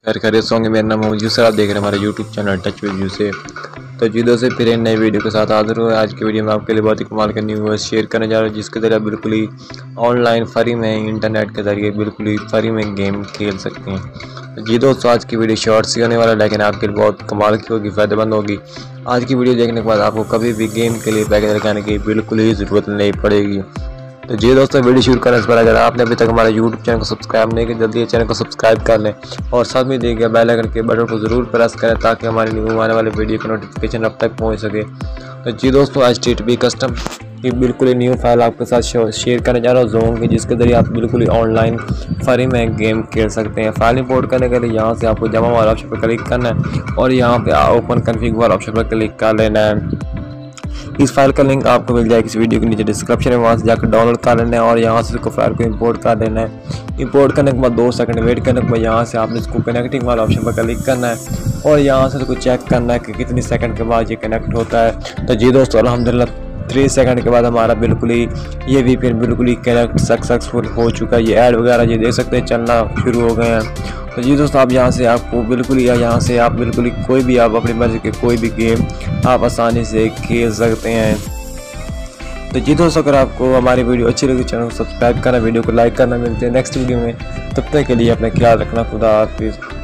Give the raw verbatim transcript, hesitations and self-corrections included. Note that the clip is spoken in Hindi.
खैर खैरियत से होंगे। मेरा नाम है यूसर, आप देख रहे हैं हमारे YouTube channel touch with you से। तो जीदो से फिर एक नई वीडियो के साथ हाजिर हुए। आज की वीडियो में आपके लिए बहुत ही कमाल के न्यू शेयर करने जा रहा हूँ, जिसके ज़रिए बिल्कुल ही ऑनलाइन फ्री में इंटरनेट के ज़रिए बिल्कुल ही फ्री में गेम खेल सकते हैं। तो जी दोस्तों, आज की वीडियो शॉर्ट सी होने वाला है, लेकिन आपके लिए बहुत कमाल की होगी, फ़ायदेमंद होगी। आज की वीडियो देखने के बाद आपको कभी भी गेम के लिए पैकेज लगाने की बिल्कुल ही ज़रूरत नहीं पड़ेगी। तो जी दोस्तों, वीडियो शुरू करने से पहले अगर आपने अभी तक हमारे यूट्यूब चैनल को सब्सक्राइब नहीं किया, जल्दी चैनल को सब्सक्राइब कर लें और साथ में दिए गए बेल आइकन के बटन को ज़रूर प्रेस करें ताकि हमारी न्यू आने वाली वीडियो का नोटिफिकेशन अब तक पहुंच सके। तो जी दोस्तों, आज टी टी पी कस्टम की बिल्कुल ही न्यू फाइल आपके साथ शेयर करने जा रहा हूँ जोन की, जिसके ज़रिए आप बिल्कुल ही ऑनलाइन फ्री में गेम खेल सकते हैं। फाइल इंपोर्ट करने के लिए यहाँ से आपको जमा वाला ऑप्शन पर क्लिक करना है और यहाँ पे ओपन कन्फिग वाला ऑप्शन पर क्लिक कर लेना है। इस फाइल का लिंक आपको मिल जाएगा इस वीडियो के नीचे डिस्क्रिप्शन में, वहाँ से जाकर डाउनलोड कर लेना है और यहाँ से इसको फाइल को इंपोर्ट कर देना है। इंपोर्ट करने के बाद दो सेकंड वेट करने के बाद यहाँ से आपने इसको कनेक्टिंग वाला ऑप्शन पर क्लिक करना है और यहाँ से इसको चेक करना है कि कितनी सेकंड के बाद ये कनेक्ट होता है। तो जी दोस्तों, अल्हम्दुलिल्लाह थ्री सेकंड के बाद हमारा बिल्कुल ही ये वी पी एन बिल्कुल ही कनेक्ट सक्सेसफुल हो चुका है। ये ऐड वगैरह ये देख सकते हैं चलना शुरू हो गए हैं। तो जी दोस्तों, आप यहाँ से आपको बिल्कुल ही यहाँ से आप बिल्कुल ही कोई भी आप अपनी मर्जी के कोई भी गेम आप आसानी से खेल सकते हैं। तो जी दोस्तों, अगर आपको हमारी वीडियो अच्छी लगी चैनल को सब्सक्राइब करना, वीडियो को लाइक करना। मिलते हैं नेक्स्ट वीडियो में, तब तक के लिए अपना ख्याल रखना। खुदा हाफिज़।